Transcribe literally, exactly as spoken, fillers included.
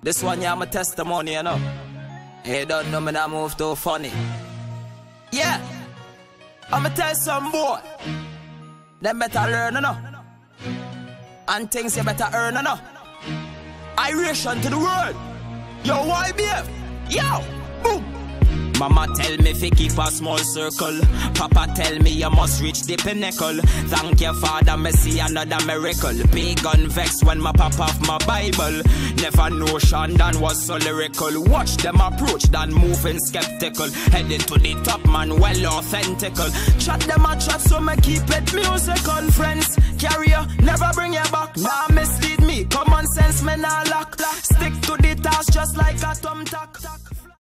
This one, yeah, my testimony, you know. You don't know me, that move too funny. Yeah, I'ma tell some boy, them better learn, you know. And things you better earn, you know. Iration to the world. Yo, Y B F. Yo, boom. Mama tell me fi keep a small circle. Papa tell me you must reach the pinnacle. Thank you, Father, me see another miracle. Big gun vex when my pop off my Bible. Never know Shon Dan was so lyrical. Watch them approach, Dan moving skeptical. Headed to the top, man, well authentical. Chat them a chat, so me keep it musical. Friends, carrier, never bring you back. Nah, mislead me, common sense, me nah lock. Stick to the task just like a thumbtack.